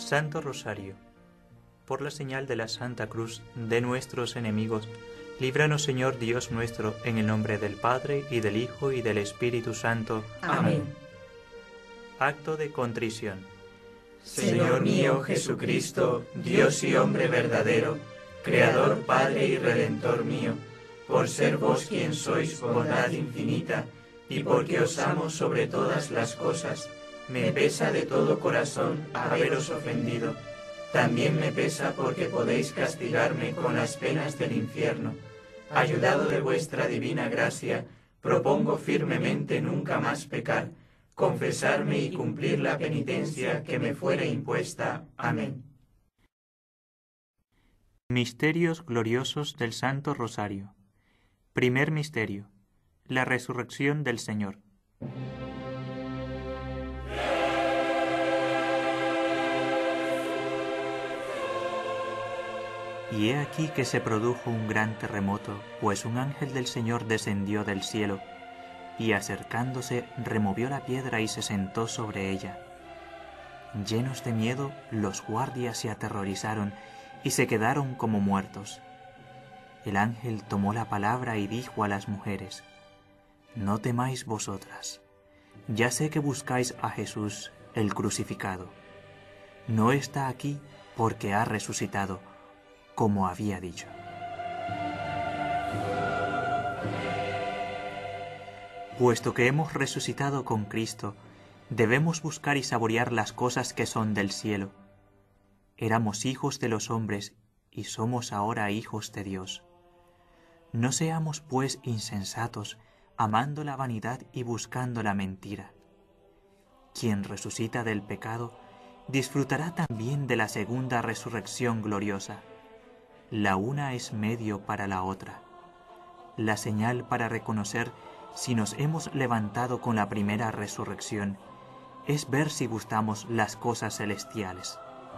Santo Rosario, por la señal de la Santa Cruz de nuestros enemigos, líbranos, Señor Dios nuestro, en el nombre del Padre, y del Hijo, y del Espíritu Santo. Amén. Acto de contrición. Señor mío Jesucristo, Dios y hombre verdadero, Creador, Padre y Redentor mío, por ser vos quien sois bondad infinita, y porque os amo sobre todas las cosas, me pesa de todo corazón haberos ofendido. También me pesa porque podéis castigarme con las penas del infierno. Ayudado de vuestra divina gracia, propongo firmemente nunca más pecar, confesarme y cumplir la penitencia que me fuere impuesta. Amén. Misterios gloriosos del Santo Rosario. Primer misterio: la resurrección del Señor. Y he aquí que se produjo un gran terremoto, pues un ángel del Señor descendió del cielo, y acercándose removió la piedra y se sentó sobre ella. Llenos de miedo, los guardias se aterrorizaron y se quedaron como muertos. El ángel tomó la palabra y dijo a las mujeres: «No temáis vosotras. Ya sé que buscáis a Jesús, el crucificado. No está aquí porque ha resucitado, como había dicho». Puesto que hemos resucitado con Cristo, debemos buscar y saborear las cosas que son del cielo. Éramos hijos de los hombres y somos ahora hijos de Dios. No seamos pues insensatos, amando la vanidad y buscando la mentira. Quien resucita del pecado disfrutará también de la segunda resurrección gloriosa. La una es medio para la otra. La señal para reconocer si nos hemos levantado con la primera resurrección es ver si gustamos las cosas celestiales.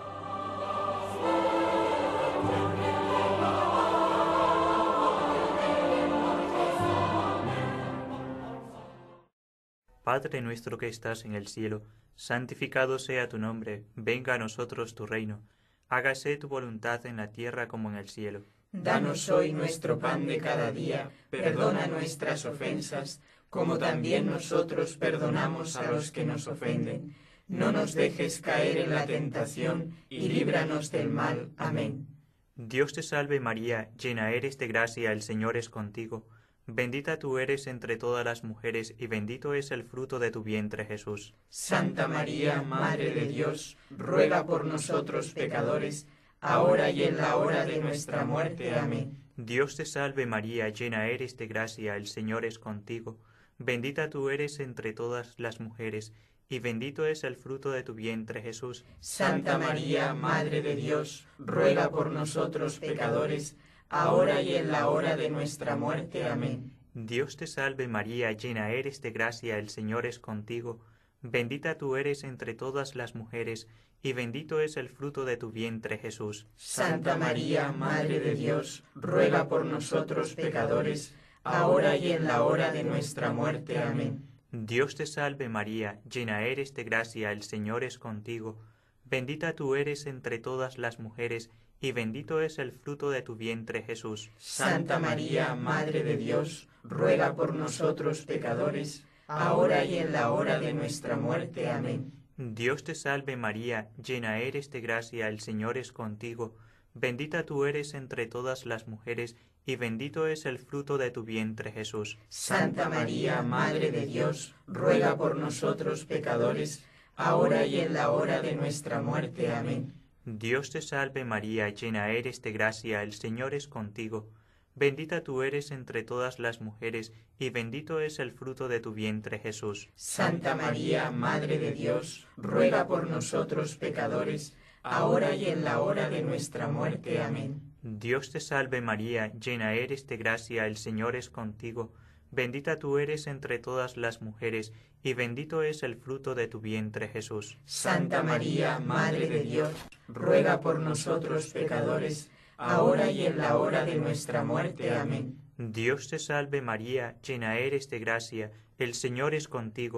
Padre nuestro que estás en el cielo, santificado sea tu nombre, venga a nosotros tu reino, hágase tu voluntad en la tierra como en el cielo. Danos hoy nuestro pan de cada día, perdona nuestras ofensas, como también nosotros perdonamos a los que nos ofenden. No nos dejes caer en la tentación, y líbranos del mal. Amén. Dios te salve María, llena eres de gracia, el Señor es contigo. Bendita tú eres entre todas las mujeres, y bendito es el fruto de tu vientre, Jesús. Santa María, Madre de Dios, ruega por nosotros pecadores, ahora y en la hora de nuestra muerte. Amén. Dios te salve María, llena eres de gracia, el Señor es contigo. Bendita tú eres entre todas las mujeres, y bendito es el fruto de tu vientre, Jesús. Santa María, Madre de Dios, ruega por nosotros pecadores, ahora y en la hora de nuestra muerte. Amén. Dios te salve María, llena eres de gracia, el Señor es contigo. Bendita tú eres entre todas las mujeres, y bendito es el fruto de tu vientre, Jesús. Santa María, Madre de Dios, ruega por nosotros pecadores, ahora y en la hora de nuestra muerte. Amén. Dios te salve María, llena eres de gracia, el Señor es contigo. Bendita tú eres entre todas las mujeres, y bendito es el fruto de tu vientre, Jesús. Santa María, Madre de Dios, ruega por nosotros pecadores, ahora y en la hora de nuestra muerte. Amén. Dios te salve María, llena eres de gracia, el Señor es contigo. Bendita tú eres entre todas las mujeres, y bendito es el fruto de tu vientre, Jesús. Santa María, Madre de Dios, ruega por nosotros pecadores, ahora y en la hora de nuestra muerte. Amén. Dios te salve María, llena eres de gracia, el Señor es contigo. Bendita tú eres entre todas las mujeres, y bendito es el fruto de tu vientre, Jesús. Santa María, Madre de Dios, ruega por nosotros pecadores, ahora y en la hora de nuestra muerte. Amén. Dios te salve María, llena eres de gracia, el Señor es contigo. Bendita tú eres entre todas las mujeres, y bendito es el fruto de tu vientre, Jesús. Santa María, Madre de Dios, ruega por nosotros pecadores, ahora y en la hora de nuestra muerte. Amén. Dios te salve María, llena eres de gracia, el Señor es contigo.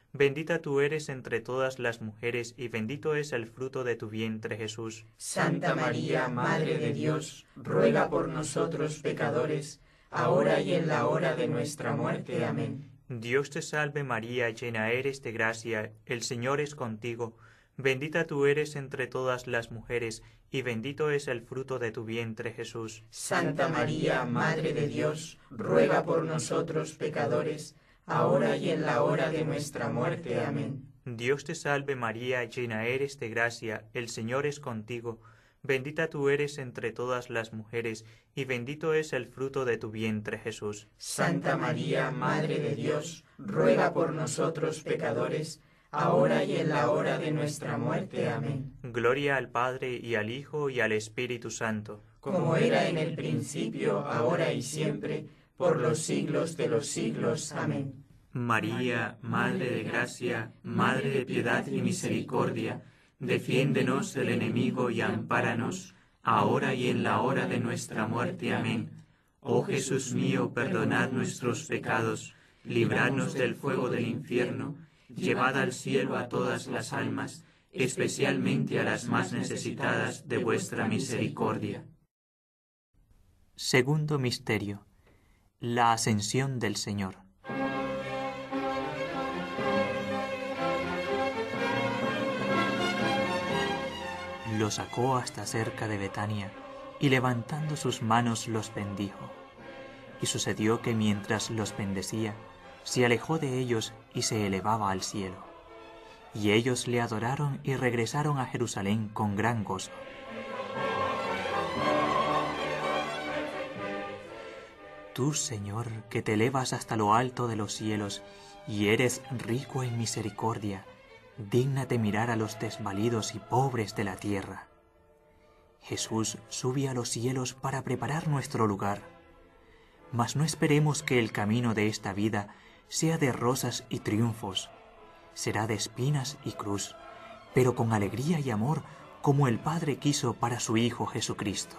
Bendita tú eres entre todas las mujeres, y bendito es el fruto de tu vientre, Jesús. Santa María, Madre de Dios, ruega por nosotros pecadores, ahora y en la hora de nuestra muerte. Amén. Dios te salve María, llena eres de gracia, el Señor es contigo. Bendita tú eres entre todas las mujeres, y bendito es el fruto de tu vientre, Jesús. Santa María, Madre de Dios, ruega por nosotros pecadores, ahora y en la hora de nuestra muerte. Amén. Dios te salve María, llena eres de gracia, el Señor es contigo. Bendita tú eres entre todas las mujeres, y bendito es el fruto de tu vientre, Jesús. Santa María, Madre de Dios, ruega por nosotros pecadores, ahora y en la hora de nuestra muerte. Amén. Gloria al Padre, y al Hijo, y al Espíritu Santo. Como era en el principio, ahora y siempre, por los siglos de los siglos. Amén. María, Madre de gracia, Madre de piedad y misericordia, defiéndenos del enemigo y ampáranos, ahora y en la hora de nuestra muerte. Amén. Oh Jesús mío, perdonad nuestros pecados, libradnos del fuego del infierno, llevad al cielo a todas las almas, especialmente a las más necesitadas de vuestra misericordia. Segundo misterio: la ascensión del Señor. Lo sacó hasta cerca de Betania, y levantando sus manos los bendijo. Y sucedió que mientras los bendecía, se alejó de ellos y se elevaba al cielo. Y ellos le adoraron y regresaron a Jerusalén con gran gozo. Tú, Señor, que te elevas hasta lo alto de los cielos y eres rico en misericordia, dígnate mirar a los desvalidos y pobres de la tierra. Jesús sube a los cielos para preparar nuestro lugar. Mas no esperemos que el camino de esta vida sea de rosas y triunfos. Será de espinas y cruz, pero con alegría y amor, como el Padre quiso para su Hijo Jesucristo.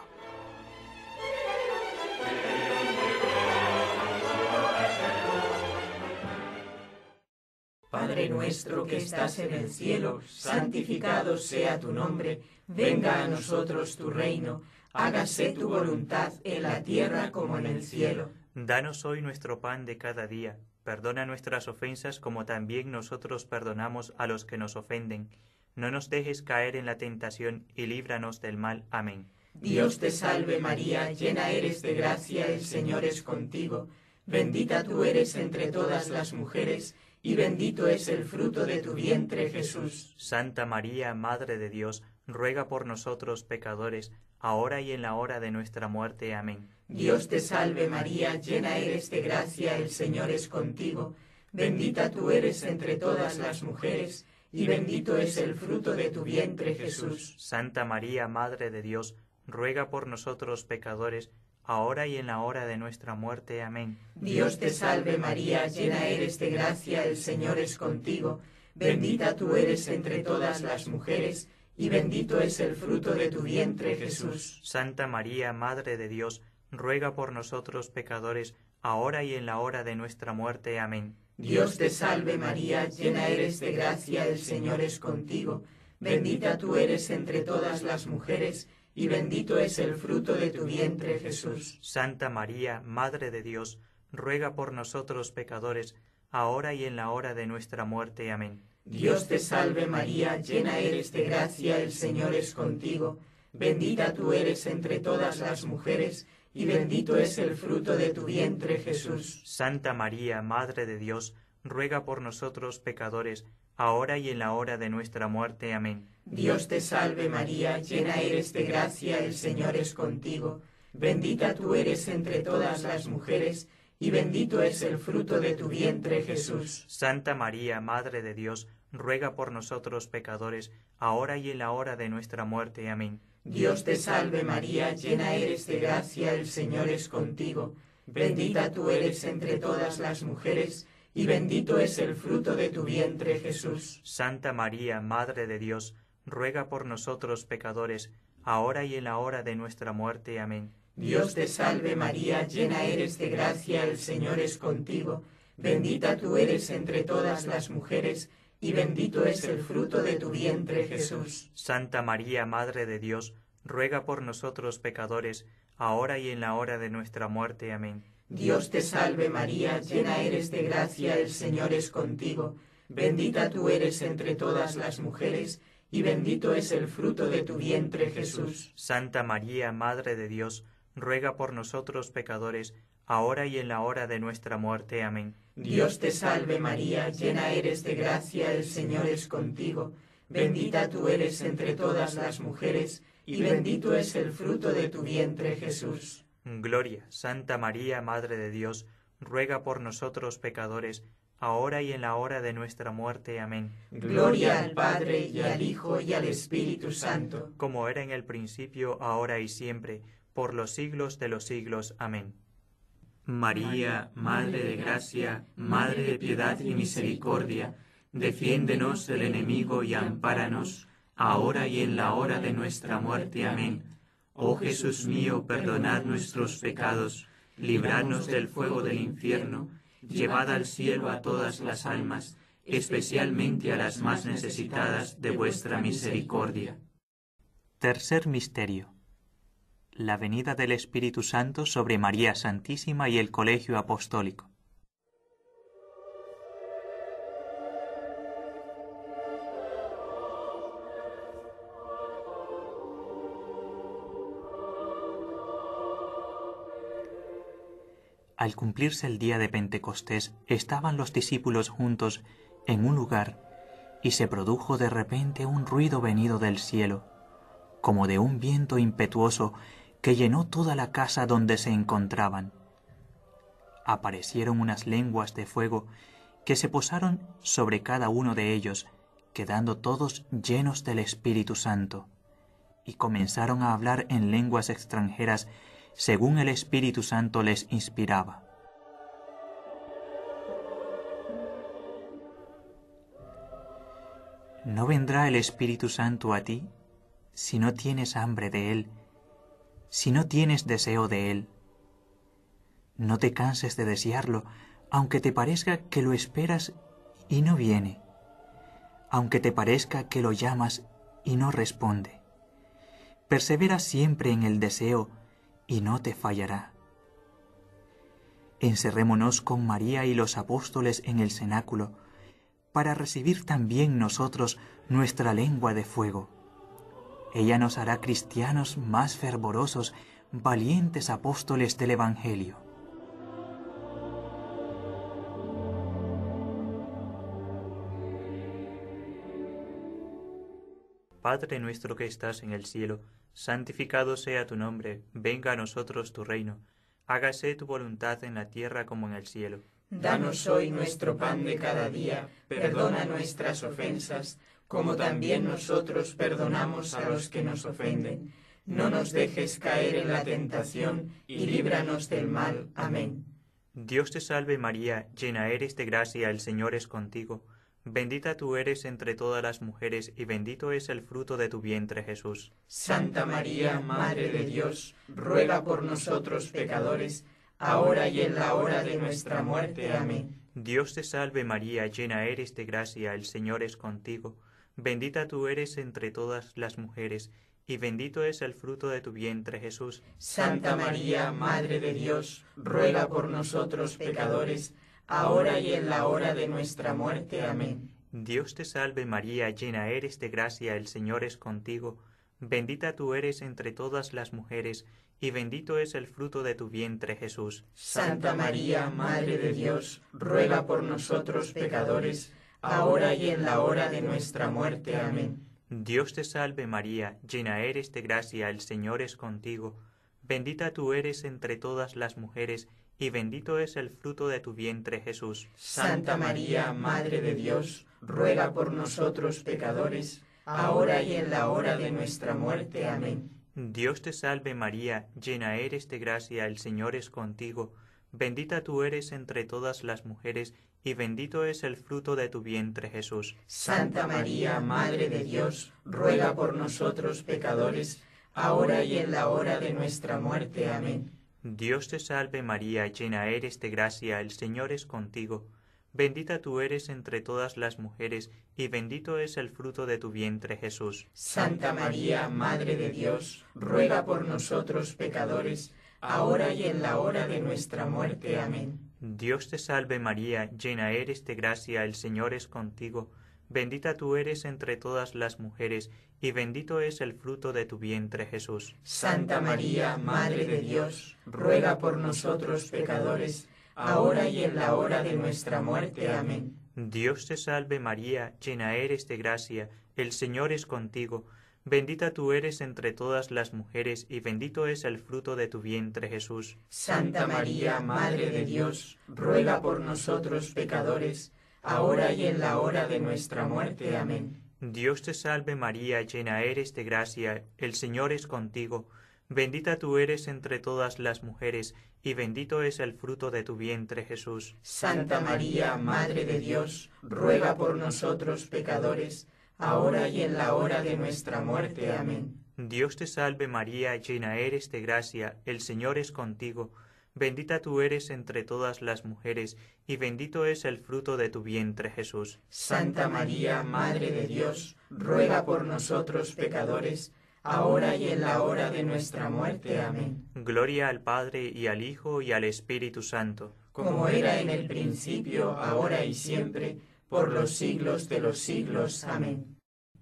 Padre nuestro que estás en el cielo, santificado sea tu nombre, venga a nosotros tu reino, hágase tu voluntad en la tierra como en el cielo. Danos hoy nuestro pan de cada día, perdona nuestras ofensas como también nosotros perdonamos a los que nos ofenden. No nos dejes caer en la tentación y líbranos del mal. Amén. Dios te salve María, llena eres de gracia, el Señor es contigo. Bendita tú eres entre todas las mujeres, y bendito es el fruto de tu vientre, Jesús. Santa María, Madre de Dios, ruega por nosotros pecadores, ahora y en la hora de nuestra muerte. Amén. Dios te salve María, llena eres de gracia, el Señor es contigo. Bendita tú eres entre todas las mujeres, y bendito es el fruto de tu vientre, Jesús. Santa María, Madre de Dios, ruega por nosotros pecadores, ahora y en la hora de nuestra muerte. Amén. Dios te salve María, llena eres de gracia, el Señor es contigo. Bendita tú eres entre todas las mujeres, y bendito es el fruto de tu vientre, Jesús. Santa María, Madre de Dios, ruega por nosotros pecadores, ahora y en la hora de nuestra muerte. Amén. Dios te salve María, llena eres de gracia, el Señor es contigo. Bendita tú eres entre todas las mujeres, y bendito es el fruto de tu vientre, Jesús. Santa María, Madre de Dios, ruega por nosotros pecadores, ahora y en la hora de nuestra muerte. Amén. Dios te salve María, llena eres de gracia, el Señor es contigo. Bendita tú eres entre todas las mujeres, y bendito es el fruto de tu vientre, Jesús. Santa María, Madre de Dios, ruega por nosotros pecadores, ahora y en la hora de nuestra muerte. Amén. Dios te salve María, llena eres de gracia, el Señor es contigo. Bendita tú eres entre todas las mujeres, y bendito es el fruto de tu vientre, Jesús. Santa María, Madre de Dios, ruega por nosotros pecadores, ahora y en la hora de nuestra muerte. Amén. Dios te salve María, llena eres de gracia, el Señor es contigo. Bendita tú eres entre todas las mujeres, y bendito es el fruto de tu vientre, Jesús. Santa María, Madre de Dios, ruega por nosotros pecadores, ahora y en la hora de nuestra muerte. Amén. Dios te salve María, llena eres de gracia, el Señor es contigo. Bendita tú eres entre todas las mujeres, y bendito es el fruto de tu vientre, Jesús. Santa María, Madre de Dios, ruega por nosotros pecadores, ahora y en la hora de nuestra muerte. Amén. Dios te salve María, llena eres de gracia, el Señor es contigo. Bendita tú eres entre todas las mujeres, y bendito es el fruto de tu vientre, Jesús. Santa María, Madre de Dios, ruega por nosotros pecadores, ahora y en la hora de nuestra muerte. Amén. Dios te salve María, llena eres de gracia, el Señor es contigo. Bendita tú eres entre todas las mujeres, y bendito es el fruto de tu vientre, Jesús. Gloria, Santa María, Madre de Dios, ruega por nosotros pecadores, ahora y en la hora de nuestra muerte. Amén. Gloria al Padre, y al Hijo, y al Espíritu Santo. Como era en el principio, ahora y siempre, por los siglos de los siglos. Amén. María, Madre de Gracia, Madre de Piedad y Misericordia, defiéndenos del enemigo y ampáranos, ahora y en la hora de nuestra muerte. Amén. Oh Jesús mío, perdonad nuestros pecados, libradnos del fuego del infierno, llevad al cielo a todas las almas, especialmente a las más necesitadas de vuestra misericordia. Tercer misterio: la venida del Espíritu Santo sobre María Santísima y el Colegio Apostólico. Al cumplirse el día de Pentecostés, estaban los discípulos juntos en un lugar, y se produjo de repente un ruido venido del cielo, como de un viento impetuoso que llenó toda la casa donde se encontraban. Aparecieron unas lenguas de fuego que se posaron sobre cada uno de ellos, quedando todos llenos del Espíritu Santo, y comenzaron a hablar en lenguas extranjeras según el Espíritu Santo les inspiraba. ¿No vendrá el Espíritu Santo a ti si no tienes hambre de Él, si no tienes deseo de Él? No te canses de desearlo, aunque te parezca que lo esperas y no viene, aunque te parezca que lo llamas y no responde. Persevera siempre en el deseo y no te fallará. Encerrémonos con María y los apóstoles en el cenáculo, para recibir también nosotros nuestra lengua de fuego. Ella nos hará cristianos más fervorosos, valientes apóstoles del Evangelio. Padre nuestro que estás en el cielo, santificado sea tu nombre, venga a nosotros tu reino, hágase tu voluntad en la tierra como en el cielo. Danos hoy nuestro pan de cada día, perdona nuestras ofensas, como también nosotros perdonamos a los que nos ofenden. No nos dejes caer en la tentación, y líbranos del mal. Amén. Dios te salve María, llena eres de gracia, el Señor es contigo. Bendita tú eres entre todas las mujeres, y bendito es el fruto de tu vientre, Jesús. Santa María, Madre de Dios, ruega por nosotros pecadores, ahora y en la hora de nuestra muerte. Amén. Dios te salve María, llena eres de gracia, el Señor es contigo. Bendita tú eres entre todas las mujeres, y bendito es el fruto de tu vientre, Jesús. Santa María, Madre de Dios, ruega por nosotros pecadores, ahora y en la hora de nuestra muerte. Amén. Dios te salve María, llena eres de gracia, el Señor es contigo. Bendita tú eres entre todas las mujeres, y bendito es el fruto de tu vientre, Jesús. Santa María, Madre de Dios, ruega por nosotros pecadores, ahora y en la hora de nuestra muerte. Amén. Dios te salve María, llena eres de gracia, el Señor es contigo. Bendita tú eres entre todas las mujeres, y bendito es el fruto de tu vientre, Jesús. Santa María, Madre de Dios, ruega por nosotros pecadores, ahora y en la hora de nuestra muerte. Amén. Dios te salve María, llena eres de gracia, el Señor es contigo. Bendita tú eres entre todas las mujeres, y bendito es el fruto de tu vientre, Jesús. Santa María, Madre de Dios, ruega por nosotros pecadores, ahora y en la hora de nuestra muerte. Amén. Dios te salve María, llena eres de gracia, el Señor es contigo. Bendita tú eres entre todas las mujeres, y bendito es el fruto de tu vientre, Jesús. Santa María, Madre de Dios, ruega por nosotros pecadores, ahora y en la hora de nuestra muerte. Amén. Dios te salve María, llena eres de gracia, el Señor es contigo. Bendita tú eres entre todas las mujeres, y bendito es el fruto de tu vientre, Jesús. Santa María, Madre de Dios, ruega por nosotros pecadores, ahora y en la hora de nuestra muerte. Amén. Dios te salve María, llena eres de gracia, el Señor es contigo. Bendita tú eres entre todas las mujeres, y bendito es el fruto de tu vientre, Jesús. Santa María, Madre de Dios, ruega por nosotros pecadores, ahora y en la hora de nuestra muerte. Amén. Dios te salve María, llena eres de gracia, el Señor es contigo. Bendita tú eres entre todas las mujeres, y bendito es el fruto de tu vientre, Jesús. Santa María, Madre de Dios, ruega por nosotros pecadores, ahora y en la hora de nuestra muerte. Amén. Dios te salve María, llena eres de gracia, el Señor es contigo. Bendita tú eres entre todas las mujeres, y bendito es el fruto de tu vientre, Jesús. Santa María, Madre de Dios, ruega por nosotros pecadores, ahora y en la hora de nuestra muerte. Amén. Gloria al Padre, y al Hijo, y al Espíritu Santo. Como era en el principio, ahora y siempre, por los siglos de los siglos. Amén.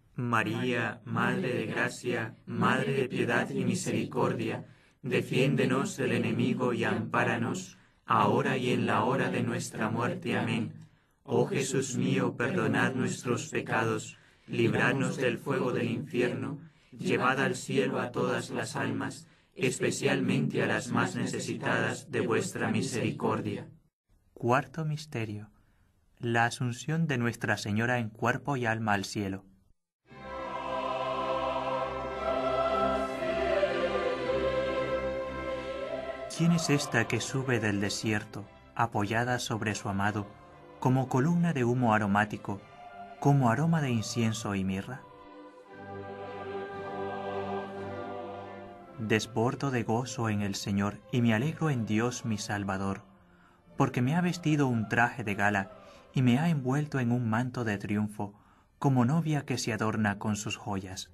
María, Madre de gracia, Madre de piedad y misericordia, defiéndenos del enemigo y ampáranos, ahora y en la hora de nuestra muerte. Amén. Oh Jesús mío, perdonad nuestros pecados, libradnos del fuego del infierno, llevad al cielo a todas las almas, especialmente a las más necesitadas de vuestra misericordia. Cuarto misterio: la asunción de Nuestra Señora en cuerpo y alma al cielo. ¿Quién es esta que sube del desierto, apoyada sobre su amado, como columna de humo aromático, como aroma de incienso y mirra? Desbordo de gozo en el Señor y me alegro en Dios mi Salvador, porque me ha vestido un traje de gala y me ha envuelto en un manto de triunfo, como novia que se adorna con sus joyas.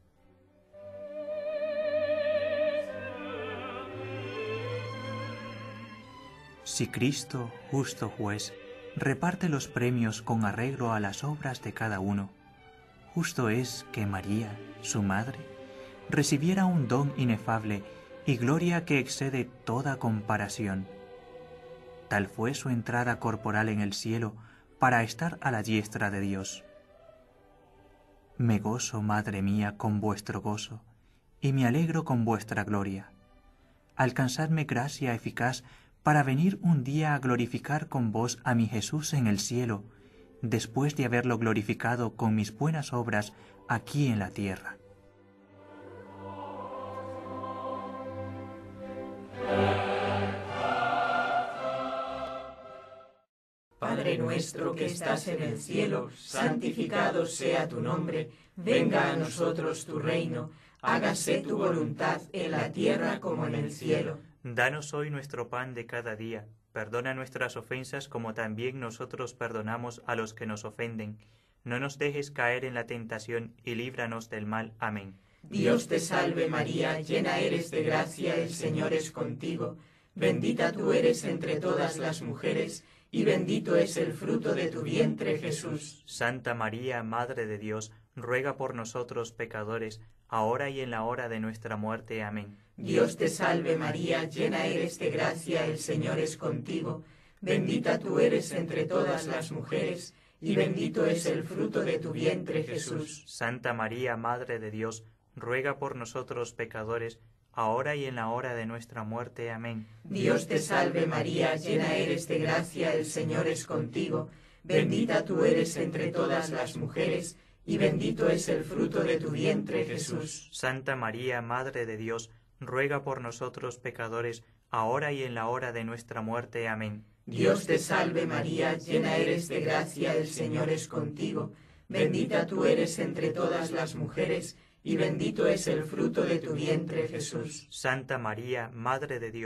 Si Cristo, justo juez, reparte los premios con arreglo a las obras de cada uno, justo es que María, su madre, recibiera un don inefable y gloria que excede toda comparación. Tal fue su entrada corporal en el cielo para estar a la diestra de Dios. Me gozo, madre mía, con vuestro gozo, y me alegro con vuestra gloria. Alcanzadme gracia eficaz para venir un día a glorificar con vos a mi Jesús en el cielo, después de haberlo glorificado con mis buenas obras aquí en la tierra. Padre nuestro que estás en el cielo, santificado sea tu nombre, venga a nosotros tu reino, hágase tu voluntad en la tierra como en el cielo. Danos hoy nuestro pan de cada día, perdona nuestras ofensas como también nosotros perdonamos a los que nos ofenden. No nos dejes caer en la tentación y líbranos del mal. Amén. Dios te salve María, llena eres de gracia, el Señor es contigo. Bendita tú eres entre todas las mujeres, y bendito es el fruto de tu vientre, Jesús. Santa María, Madre de Dios, ruega por nosotros pecadores, ahora y en la hora de nuestra muerte. Amén. Dios te salve María, llena eres de gracia, el Señor es contigo. Bendita tú eres entre todas las mujeres, y bendito es el fruto de tu vientre, Jesús. Santa María, Madre de Dios, ruega por nosotros pecadores, ahora y en la hora de nuestra muerte. Amén. Dios te salve María, llena eres de gracia, el Señor es contigo. Bendita tú eres entre todas las mujeres, y bendito es el fruto de tu vientre, Jesús. Santa María, Madre de Dios, ruega por nosotros pecadores, ahora y en la hora de nuestra muerte. Amén. Dios te salve María, llena eres de gracia, el Señor es contigo. Bendita tú eres entre todas las mujeres, y bendito es el fruto de tu vientre, Jesús. Santa María, Madre de Dios,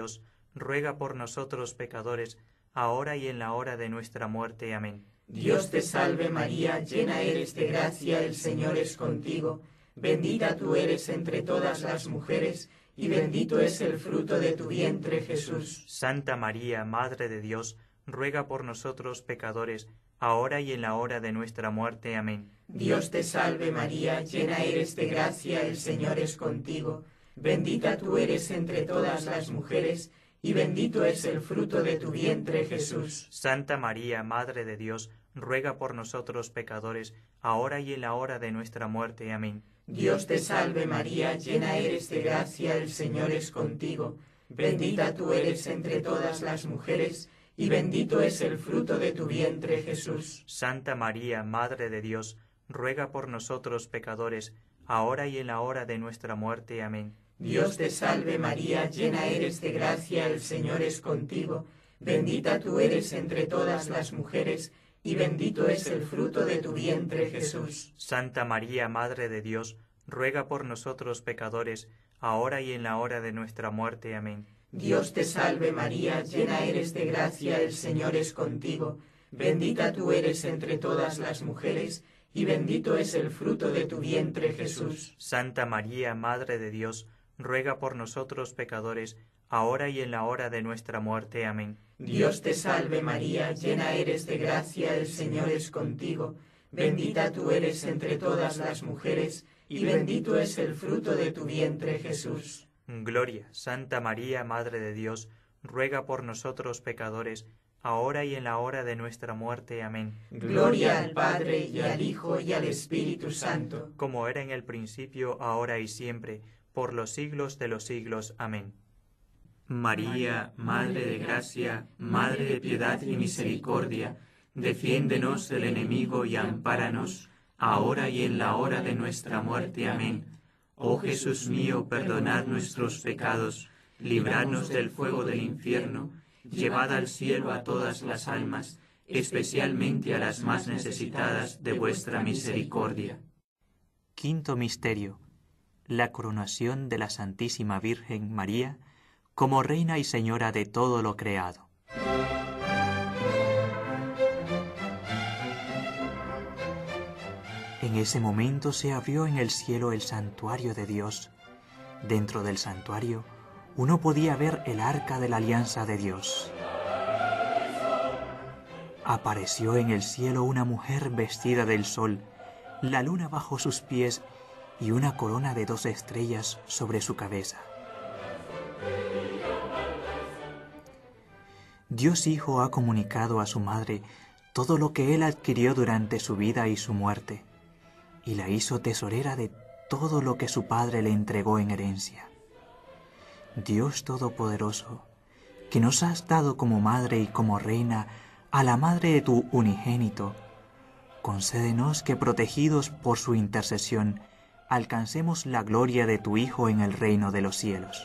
ruega por nosotros pecadores, ahora y en la hora de nuestra muerte. Amén. Dios te salve María, llena eres de gracia, el Señor es contigo. Bendita tú eres entre todas las mujeres, y bendito es el fruto de tu vientre, Jesús. Santa María, Madre de Dios, ruega por nosotros pecadores, ahora y en la hora de nuestra muerte. Amén. Dios te salve María, llena eres de gracia, el Señor es contigo. Bendita tú eres entre todas las mujeres, y bendito es el fruto de tu vientre, Jesús. Santa María, Madre de Dios, ruega por nosotros pecadores, ahora y en la hora de nuestra muerte. Amén. Dios te salve María, llena eres de gracia, el Señor es contigo. Bendita tú eres entre todas las mujeres, y bendito es el fruto de tu vientre, Jesús. Santa María, Madre de Dios, ruega por nosotros pecadores, ahora y en la hora de nuestra muerte. Amén. Dios te salve María, llena eres de gracia, el Señor es contigo. Bendita tú eres entre todas las mujeres, y bendito es el fruto de tu vientre, Jesús. Santa María, Madre de Dios, ruega por nosotros pecadores, ahora y en la hora de nuestra muerte. Amén. Dios te salve María, llena eres de gracia, el Señor es contigo. Bendita tú eres entre todas las mujeres, y bendito es el fruto de tu vientre, Jesús. Santa María, Madre de Dios, ruega por nosotros pecadores, ahora y en la hora de nuestra muerte. Amén. Dios te salve María, llena eres de gracia, el Señor es contigo. Bendita tú eres entre todas las mujeres, y bendito es el fruto de tu vientre, Jesús. Gloria, Santa María, Madre de Dios, ruega por nosotros pecadores, ahora y en la hora de nuestra muerte. Amén. Gloria al Padre, y al Hijo, y al Espíritu Santo. Como era en el principio, ahora y siempre, por los siglos de los siglos. Amén. María, Madre de Gracia, Madre de Piedad y Misericordia, defiéndenos del enemigo y ampáranos, ahora y en la hora de nuestra muerte. Amén. Oh Jesús mío, perdonad nuestros pecados, libradnos del fuego del infierno, llevad al cielo a todas las almas, especialmente a las más necesitadas de vuestra misericordia. Quinto misterio: la coronación de la Santísima Virgen María como Reina y Señora de todo lo creado. En ese momento se abrió en el cielo el santuario de Dios. Dentro del santuario, uno podía ver el arca de la alianza de Dios. Apareció en el cielo una mujer vestida del sol, la luna bajo sus pies y una corona de 2 estrellas sobre su cabeza. Dios Hijo ha comunicado a su madre todo lo que él adquirió durante su vida y su muerte, y la hizo tesorera de todo lo que su Padre le entregó en herencia. Dios Todopoderoso, que nos has dado como madre y como reina a la madre de tu unigénito, concédenos que, protegidos por su intercesión, alcancemos la gloria de tu Hijo en el reino de los cielos.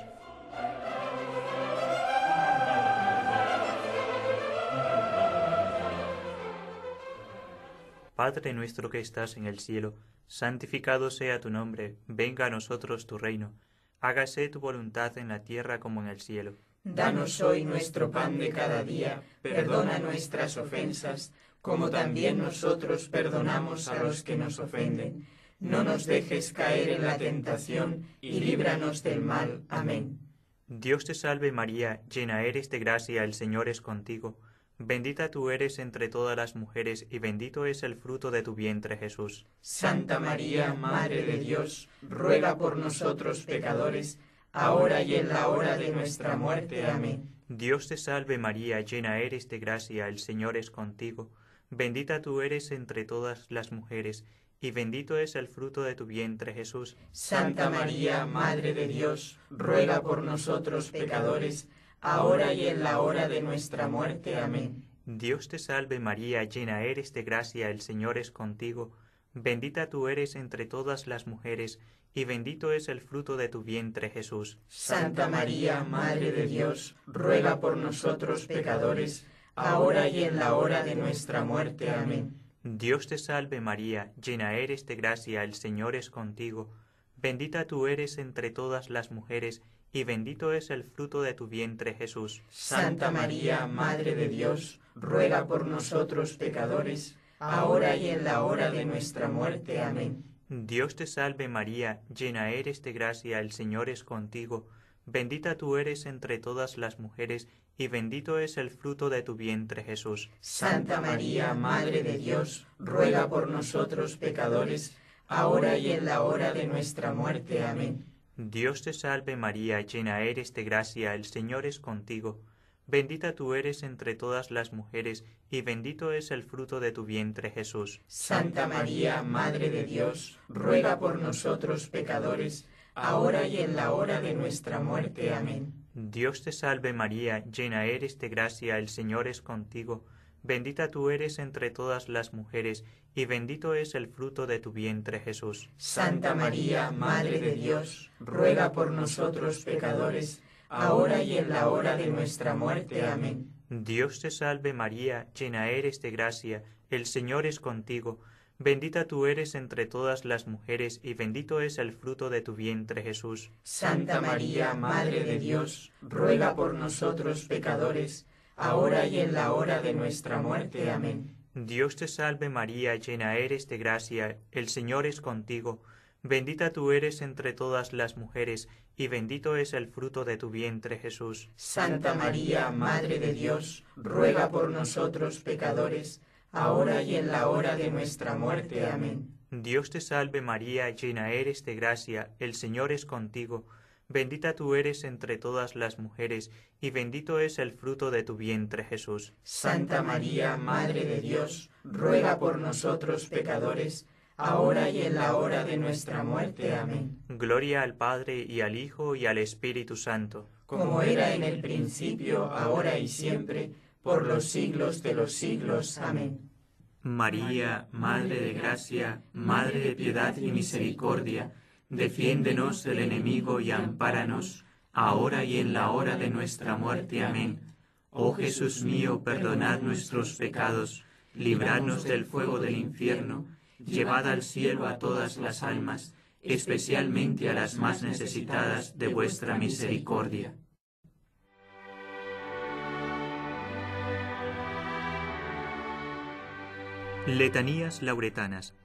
Padre nuestro que estás en el cielo, santificado sea tu nombre, venga a nosotros tu reino, hágase tu voluntad en la tierra como en el cielo. Danos hoy nuestro pan de cada día, perdona nuestras ofensas, como también nosotros perdonamos a los que nos ofenden. No nos dejes caer en la tentación, y líbranos del mal. Amén. Dios te salve María, llena eres de gracia, el Señor es contigo. Bendita tú eres entre todas las mujeres, y bendito es el fruto de tu vientre, Jesús. Santa María, Madre de Dios, ruega por nosotros pecadores, ahora y en la hora de nuestra muerte. Amén. Dios te salve María, llena eres de gracia, el Señor es contigo. Bendita tú eres entre todas las mujeres, y bendito es el fruto de tu vientre, Jesús. Santa María, Madre de Dios, ruega por nosotros pecadores, ahora y en la hora de nuestra muerte. Amén. Dios te salve María, llena eres de gracia, el Señor es contigo. Bendita tú eres entre todas las mujeres, y bendito es el fruto de tu vientre, Jesús. Santa María, Madre de Dios, ruega por nosotros pecadores, ahora y en la hora de nuestra muerte. Amén. Dios te salve María, llena eres de gracia, el Señor es contigo. Bendita tú eres entre todas las mujeres, y bendito es el fruto de tu vientre, Jesús. Santa María, Madre de Dios, ruega por nosotros pecadores, ahora y en la hora de nuestra muerte. Amén. Dios te salve María, llena eres de gracia, el Señor es contigo. Bendita tú eres entre todas las mujeres, y bendito es el fruto de tu vientre, Jesús. Santa María, Madre de Dios, ruega por nosotros pecadores, ahora y en la hora de nuestra muerte. Amén. Dios te salve María, llena eres de gracia, el Señor es contigo. Bendita tú eres entre todas las mujeres, y bendito es el fruto de tu vientre, Jesús. Santa María, Madre de Dios, ruega por nosotros pecadores, ahora y en la hora de nuestra muerte. Amén. Dios te salve María, llena eres de gracia, el Señor es contigo. Bendita tú eres entre todas las mujeres, y bendito es el fruto de tu vientre, Jesús. Santa María, Madre de Dios, ruega por nosotros pecadores, ahora y en la hora de nuestra muerte. Amén. Dios te salve María, llena eres de gracia, el Señor es contigo. Bendita tú eres entre todas las mujeres, y bendito es el fruto de tu vientre, Jesús. Santa María, Madre de Dios, ruega por nosotros pecadores, ahora y en la hora de nuestra muerte. Amén. Dios te salve María, llena eres de gracia, el Señor es contigo. Bendita tú eres entre todas las mujeres, y bendito es el fruto de tu vientre, Jesús. Santa María, Madre de Dios, ruega por nosotros pecadores, ahora y en la hora de nuestra muerte. Amén. Dios te salve María, llena eres de gracia, el Señor es contigo. Bendita tú eres entre todas las mujeres, y bendito es el fruto de tu vientre, Jesús. Santa María, Madre de Dios, ruega por nosotros pecadores, ahora y en la hora de nuestra muerte. Amén. Gloria al Padre, y al Hijo, y al Espíritu Santo. Como era en el principio, ahora y siempre, por los siglos de los siglos. Amén. María, Madre de gracia, Madre de piedad y misericordia, defiéndenos del enemigo y ampáranos, ahora y en la hora de nuestra muerte. Amén. Oh Jesús mío, perdonad nuestros pecados, libradnos del fuego del infierno, llevad al cielo a todas las almas, especialmente a las más necesitadas de vuestra misericordia. Letanías lauretanas.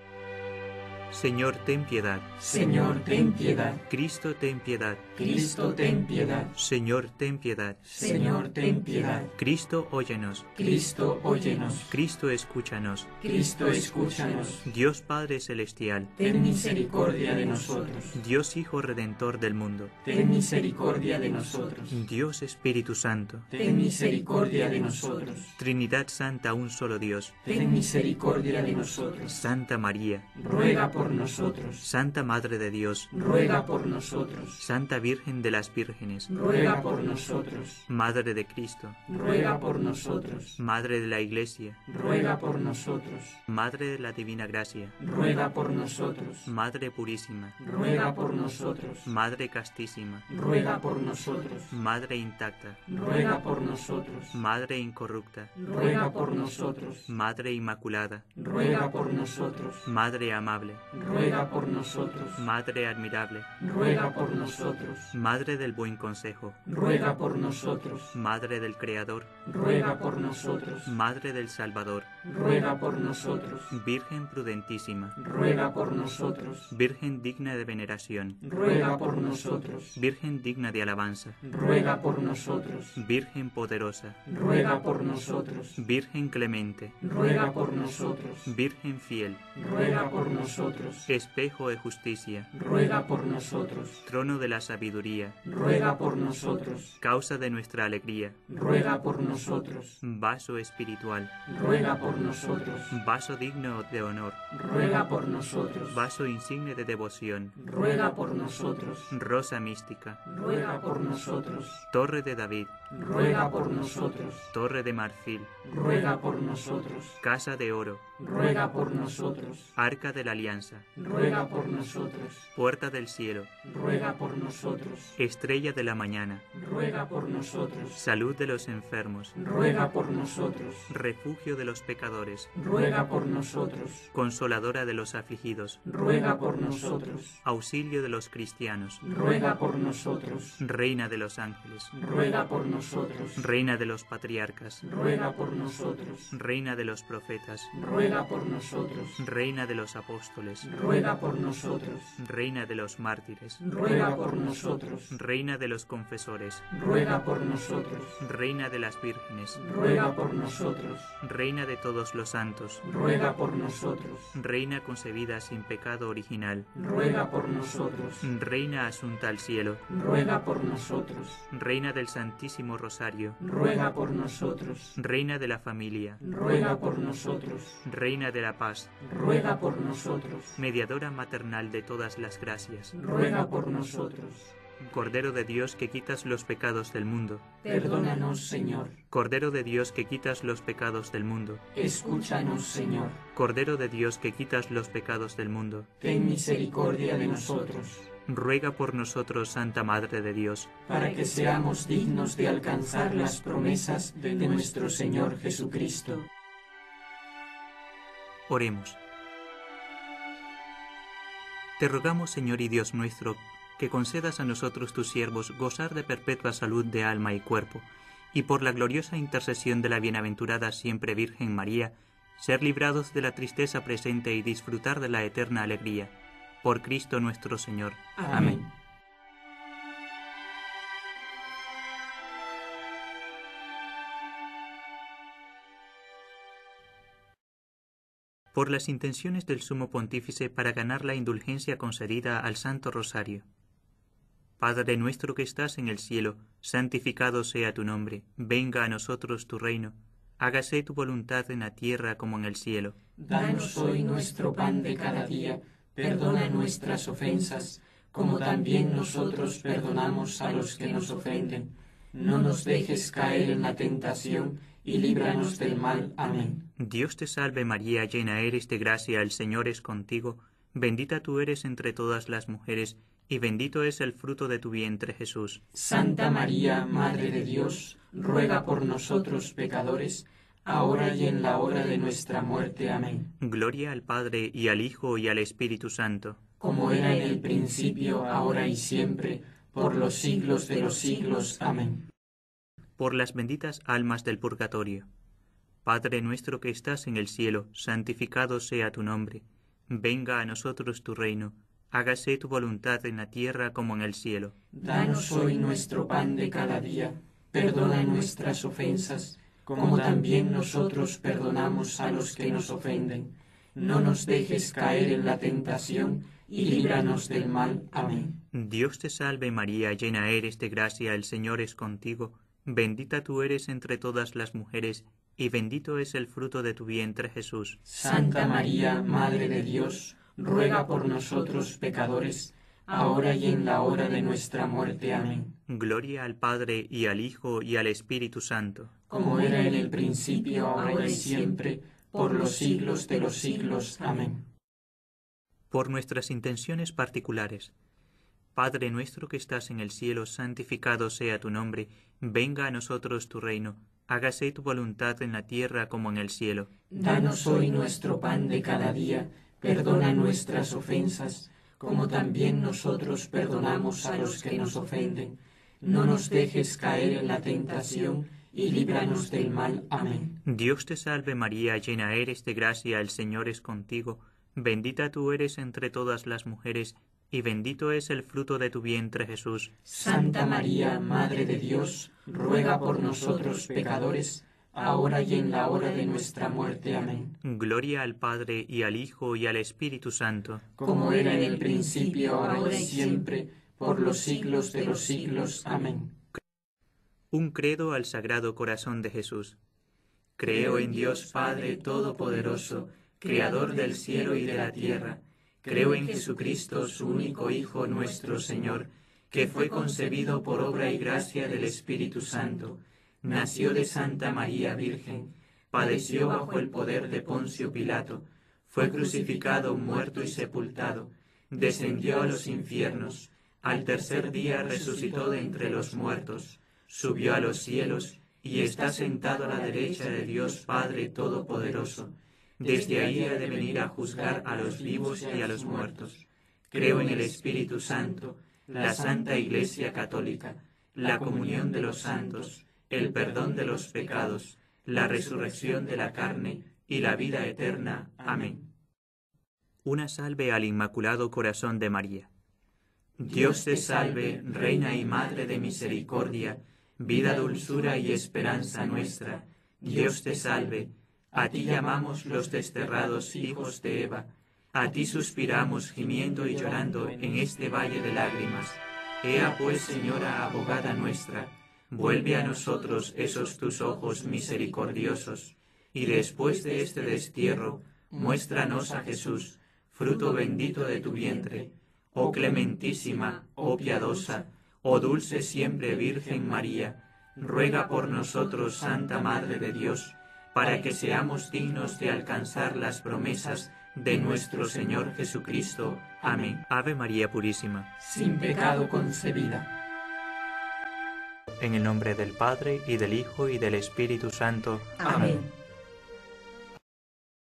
Señor, ten piedad. Señor, ten piedad. Cristo, ten piedad. Cristo, ten piedad. Señor, ten piedad. Señor, ten piedad. Cristo, óyenos. Cristo, óyenos. Cristo, escúchanos. Cristo, escúchanos. Dios Padre Celestial, Ten misericordia de nosotros. Dios Hijo Redentor del mundo, Ten misericordia de nosotros. Dios Espíritu Santo, Ten misericordia de nosotros. Trinidad Santa, un solo Dios, Ten misericordia de nosotros. Santa María, Ruega por nosotros. Santa Madre de Dios, Ruega por nosotros. Santa Virgen de las Vírgenes, Ruega por nosotros. Madre de Cristo, Ruega por nosotros. Madre de la Iglesia, Ruega por nosotros. Madre de la Divina Gracia, Ruega por nosotros. Madre Purísima, Ruega por nosotros. Madre Castísima, Ruega por nosotros. Madre Intacta, Ruega por nosotros. Madre Incorrupta, Ruega por nosotros. Madre Inmaculada, Ruega por nosotros. Madre Amable, Ruega por nosotros. Madre Admirable, Ruega por nosotros. Madre del Buen Consejo, Ruega por nosotros. Madre del Creador, Ruega por nosotros. Madre del Salvador, Ruega por nosotros. Virgen prudentísima, Ruega por nosotros. Virgen digna de veneración, Ruega por nosotros. Virgen digna de alabanza, Ruega por nosotros. Virgen poderosa, Ruega por nosotros. Virgen clemente, Ruega por nosotros. Virgen fiel, Ruega por nosotros. espejo de justicia, Ruega por nosotros. trono de la sabiduría, Ruega por nosotros. causa de nuestra alegría, Ruega por nosotros. vaso espiritual, Ruega por nosotros. vaso digno de honor, Ruega por nosotros. vaso insigne de devoción, Ruega por nosotros. rosa mística, Ruega por nosotros. torre de David, Ruega por nosotros. torre de marfil, Ruega por nosotros. casa de oro, ruega por nosotros. Arca de la Alianza, Ruega por nosotros. Puerta del cielo, Ruega por nosotros. Estrella de la mañana, Ruega por nosotros. Salud de los enfermos, Ruega por nosotros. Refugio de los pecadores, Ruega por nosotros. Consoladora de los afligidos, Ruega por nosotros. Auxilio de los cristianos, Ruega por nosotros. Reina de los ángeles, Ruega por nosotros. Reina de los patriarcas, Ruega por nosotros. Reina de los profetas, Ruega por nosotros. Reina de los apóstoles, Ruega por nosotros. Reina de los mártires, Ruega por nosotros. Reina de los confesores, Ruega por nosotros. Reina de las vírgenes, Ruega por nosotros. Reina de todos los santos, Ruega por nosotros. Reina concebida sin pecado original, Ruega por nosotros. Reina asunta al cielo, Ruega por nosotros. Reina del Santísimo Rosario, Ruega por nosotros. Reina de la familia, Ruega por nosotros. Reina de la paz, Ruega por nosotros. mediadora maternal de todas las gracias, Ruega por nosotros. Cordero de Dios que quitas los pecados del mundo, Perdónanos, Señor. Cordero de Dios que quitas los pecados del mundo, Escúchanos, Señor. Cordero de Dios que quitas los pecados del mundo, Ten misericordia de nosotros, ruega por nosotros, Santa Madre de Dios, para que seamos dignos de alcanzar las promesas de nuestro Señor Jesucristo. Oremos. Te rogamos, Señor y Dios nuestro, que concedas a nosotros tus siervos gozar de perpetua salud de alma y cuerpo, y por la gloriosa intercesión de la bienaventurada siempre Virgen María, ser librados de la tristeza presente y disfrutar de la eterna alegría. Por Cristo nuestro Señor. Amén. Por las intenciones del Sumo Pontífice para ganar la indulgencia concedida al Santo Rosario. Padre nuestro que estás en el cielo, santificado sea tu nombre, venga a nosotros tu reino, hágase tu voluntad en la tierra como en el cielo. Danos hoy nuestro pan de cada día, perdona nuestras ofensas, como también nosotros perdonamos a los que nos ofenden. No nos dejes caer en la tentación, y líbranos del mal. Amén. Dios te salve María, llena eres de gracia, el Señor es contigo, bendita tú eres entre todas las mujeres, y bendito es el fruto de tu vientre Jesús. Santa María, Madre de Dios, ruega por nosotros pecadores, ahora y en la hora de nuestra muerte. Amén. Gloria al Padre, y al Hijo, y al Espíritu Santo. Como era en el principio, ahora y siempre, por los siglos de los siglos. Amén. Por las benditas almas del purgatorio. Padre nuestro que estás en el cielo, santificado sea tu nombre. Venga a nosotros tu reino. Hágase tu voluntad en la tierra como en el cielo. Danos hoy nuestro pan de cada día. Perdona nuestras ofensas, como también nosotros perdonamos a los que nos ofenden. No nos dejes caer en la tentación, y líbranos del mal. Amén. Dios te salve María, llena eres de gracia, el Señor es contigo. Bendita tú eres entre todas las mujeres, y bendito es el fruto de tu vientre Jesús. Santa María, Madre de Dios, ruega por nosotros pecadores, ahora y en la hora de nuestra muerte. Amén. Gloria al Padre, y al Hijo, y al Espíritu Santo. Como era en el principio, ahora y siempre, por los siglos de los siglos. Amén. Por nuestras intenciones particulares. Padre nuestro que estás en el cielo, santificado sea tu nombre, venga a nosotros tu reino, hágase tu voluntad en la tierra como en el cielo. Danos hoy nuestro pan de cada día, perdona nuestras ofensas, como también nosotros perdonamos a los que nos ofenden. No nos dejes caer en la tentación, y líbranos del mal. Amén. Dios te salve María, llena eres de gracia, el Señor es contigo, bendita tú eres entre todas las mujeres, y bendito es el fruto de tu vientre Jesús. Santa María, Madre de Dios, ruega por nosotros pecadores, ahora y en la hora de nuestra muerte. Amén. Gloria al Padre, y al Hijo, y al Espíritu Santo. Como era en el principio, ahora y siempre, por los siglos de los siglos. Amén. Un credo al Sagrado Corazón de Jesús. Creo en Dios Padre Todopoderoso, Creador del cielo y de la tierra. Creo en Jesucristo, su único Hijo, nuestro Señor, que fue concebido por obra y gracia del Espíritu Santo. Nació de Santa María Virgen, padeció bajo el poder de Poncio Pilato, fue crucificado, muerto y sepultado, descendió a los infiernos, al tercer día resucitó de entre los muertos, subió a los cielos y está sentado a la derecha de Dios Padre Todopoderoso. Desde ahí ha de venir a juzgar a los vivos y a los muertos. Creo en el Espíritu Santo, la Santa Iglesia Católica, la comunión de los santos, el perdón de los pecados, la resurrección de la carne y la vida eterna. Amén. Una salve al Inmaculado Corazón de María. Dios te salve, Reina y Madre de misericordia, vida, dulzura y esperanza nuestra. Dios te salve. A ti llamamos los desterrados hijos de Eva. A ti suspiramos gimiendo y llorando en este valle de lágrimas. Ea pues, Señora abogada nuestra, vuelve a nosotros esos tus ojos misericordiosos, y después de este destierro, muéstranos a Jesús, fruto bendito de tu vientre. Oh clementísima, oh piadosa, oh dulce siempre Virgen María, ruega por nosotros, Santa Madre de Dios, para que seamos dignos de alcanzar las promesas de nuestro Señor Jesucristo. Amén. Ave María Purísima. sin pecado concebida. En el nombre del Padre, y del Hijo, y del Espíritu Santo. Amén.